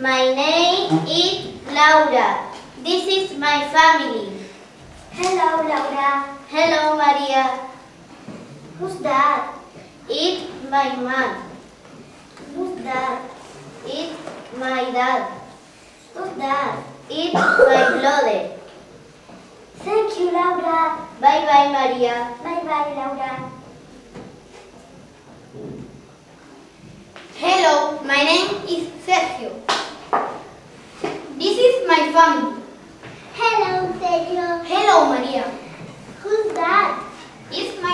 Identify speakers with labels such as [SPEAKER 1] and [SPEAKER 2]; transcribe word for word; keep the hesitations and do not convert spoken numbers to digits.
[SPEAKER 1] My name is Laura. This is my family.
[SPEAKER 2] Hello, Laura.
[SPEAKER 1] Hello, Maria.
[SPEAKER 2] Who's that?
[SPEAKER 1] It's my mom.
[SPEAKER 2] Who's that?
[SPEAKER 1] It's my dad.
[SPEAKER 2] Who's that?
[SPEAKER 1] It's my brother.
[SPEAKER 2] Thank you, Laura.
[SPEAKER 1] Bye-bye, Maria.
[SPEAKER 2] Bye-bye, Laura.
[SPEAKER 1] Hello, my name is Sergio. This is my family.
[SPEAKER 2] Hello, Sergio.
[SPEAKER 1] Hello, Maria.
[SPEAKER 2] Who's that?
[SPEAKER 1] It's my